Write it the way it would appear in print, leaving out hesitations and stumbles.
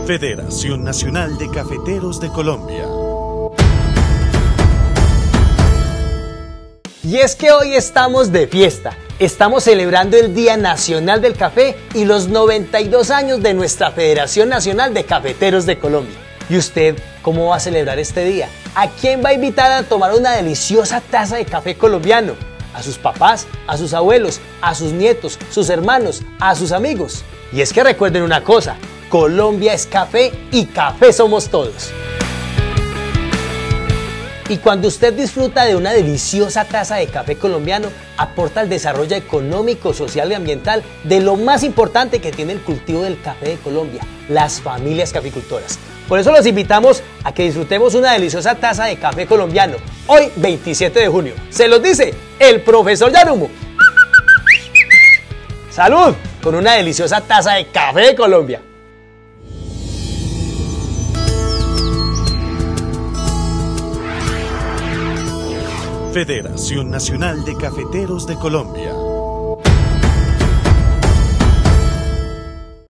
Federación Nacional de Cafeteros de Colombia. Y es que hoy estamos de fiesta. Estamos celebrando el Día Nacional del Café y los 92 años de nuestra Federación Nacional de Cafeteros de Colombia. ¿Y usted cómo va a celebrar este día? ¿A quién va a invitar a tomar una deliciosa taza de café colombiano? ¿A sus papás, a sus abuelos, a sus nietos, sus hermanos, a sus amigos? Y es que recuerden una cosa, Colombia es café y café somos todos. Y cuando usted disfruta de una deliciosa taza de café colombiano, aporta al desarrollo económico, social y ambiental de lo más importante que tiene el cultivo del café de Colombia, las familias caficultoras. Por eso los invitamos a que disfrutemos una deliciosa taza de café colombiano, hoy 27 de junio. Se los dice el profesor Yarumo. ¡Salud! Con una deliciosa taza de café de Colombia. Federación Nacional de Cafeteros de Colombia.